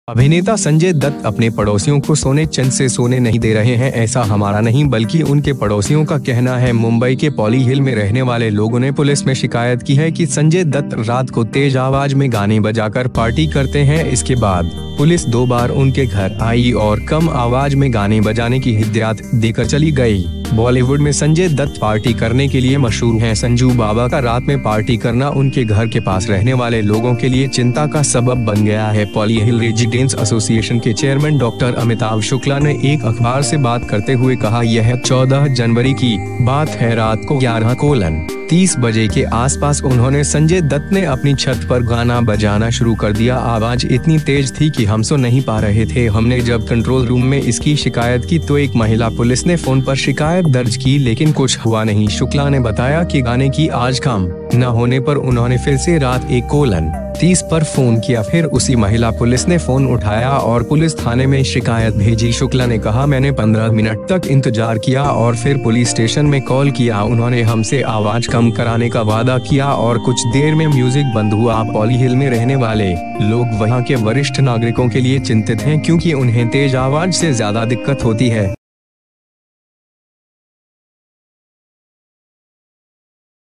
अभिनेता संजय दत्त अपने पड़ोसियों को सोने चैन से सोने नहीं दे रहे हैं। ऐसा हमारा नहीं बल्कि उनके पड़ोसियों का कहना है। मुंबई के पॉली हिल में रहने वाले लोगों ने पुलिस में शिकायत की है कि संजय दत्त रात को तेज आवाज में गाने बजाकर पार्टी करते हैं। इसके बाद पुलिस 2 बार उनके घर आई और कम आवाज में गाने बजाने की हिदायत देकर चली गई। बॉलीवुड में संजय दत्त पार्टी करने के लिए मशहूर हैं। संजू बाबा का रात में पार्टी करना उनके घर के पास रहने वाले लोगों के लिए चिंता का सबब बन गया है। पॉली हिल रेजिडेंट्स एसोसिएशन के चेयरमैन डॉक्टर अमिताभ शुक्ला ने एक अखबार से बात करते हुए कहा, यह 14 जनवरी की बात है। रात को 11:30 बजे के आसपास उन्होंने संजय दत्त ने अपनी छत पर गाना बजाना शुरू कर दिया। आवाज इतनी तेज थी कि हम सो नहीं पा रहे थे। हमने जब कंट्रोल रूम में इसकी शिकायत की तो एक महिला पुलिस ने फोन पर शिकायत दर्ज की, लेकिन कुछ हुआ नहीं। शुक्ला ने बताया कि गाने की आवाज कम न होने पर उन्होंने फिर से रात 1:30 पर फोन किया। फिर उसी महिला पुलिस ने फोन उठाया और पुलिस थाने में शिकायत भेजी। शुक्ला ने कहा, मैंने 15 मिनट तक इंतजार किया और फिर पुलिस स्टेशन में कॉल किया। उन्होंने हमसे आवाज कम कराने का वादा किया और कुछ देर में म्यूजिक बंद हुआ। पॉली हिल में रहने वाले लोग वहां के वरिष्ठ नागरिकों के लिए चिंतित हैं, क्योंकि उन्हें तेज आवाज से ज्यादा दिक्कत होती है।